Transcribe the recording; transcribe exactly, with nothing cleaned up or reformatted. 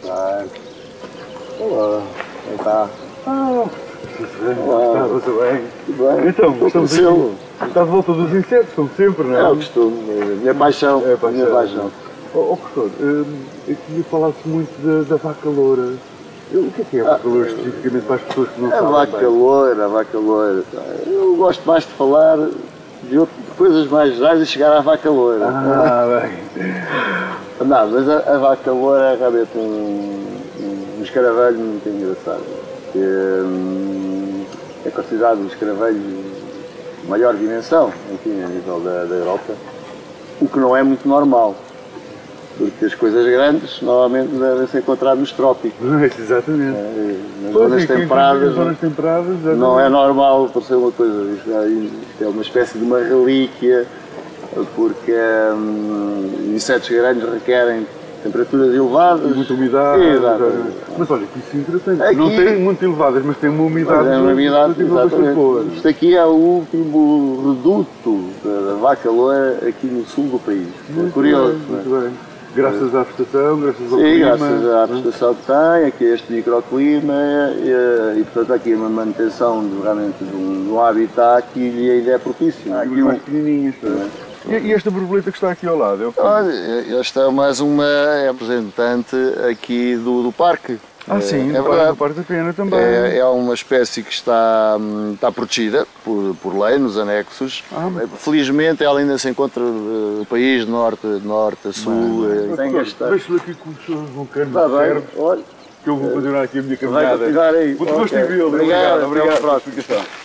Vai. Olá, como está? Ah, Olá. está bem. Tudo bem? Então, estamos aqui. Está de volta dos insetos, como sempre, não é? É o costume, a minha paixão. É a paixão. Minha paixão. Oh, oh professor, hum, aqui fala-se muito da, da vaca loura. Eu, o que é que é a vaca loura especificamente para as pessoas que não A sabem vaca bem? loira, a vaca loira. Eu gosto mais de falar de, outro, de coisas mais gerais e chegar à vaca loira. Ah, bem. Não, mas a, a vaca loira é realmente um, um, um escaravelho muito engraçado. Que, hum, é considerado um escaravelho de maior dimensão, enfim, a nível da, da Europa, o que não é muito normal. Porque as coisas grandes normalmente devem ser encontradas nos trópicos. Exatamente. É, nas Pois, zonas e quem- temperadas, nas zonas temperadas, exatamente. não é normal aparecer uma coisa. Isto é, isto é uma espécie de uma relíquia, porque hum, insetos grandes requerem temperaturas elevadas. E muita umidade. Exatamente. Mas olha, que isso é interessante. Aqui- Não tem muito elevadas, mas tem uma umidade, Mas é uma umidade, relativa bastante boa. exatamente. Isto aqui é o último reduto da vaca loira aqui no sul do país. Muito É curioso, bem, não é? muito bem. Graças à vegetação, graças ao Sim, clima. graças à vegetação que tem, aqui este microclima e, e portanto aqui uma manutenção de, realmente de um, de um habitat que lhe ainda é propício. Ah, Aqui e um- mais pequenininhas. não é? E, e esta borboleta que está aqui ao lado? É o quê? Olha, esta é mais uma é representante aqui do, do parque. Ah, É- sim, é no verdade. Parque da Pena também. É, é uma espécie que está, hum, está protegida por, por lei nos anexos. Ah, mas- Felizmente ela ainda se encontra no país de norte, de norte a sul. é, sem gastar. Deixa-lhe aqui com os seus vulcanos Está bem, serve, olha, que eu vou continuar aqui a minha vai caminhada. continuar aí. Muito gosto Ok. em vê-lo. Obrigado, Obrigado, até obrigado uma pela próxima. explicação.